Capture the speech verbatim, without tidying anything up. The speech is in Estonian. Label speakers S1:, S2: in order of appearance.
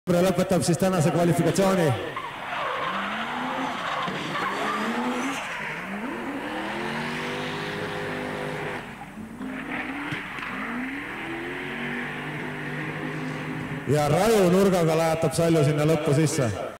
S1: lõpetab siis tänase kvalifikatsiooni. Ja raju nurgaga lajatab Salju sinna lõppu sisse.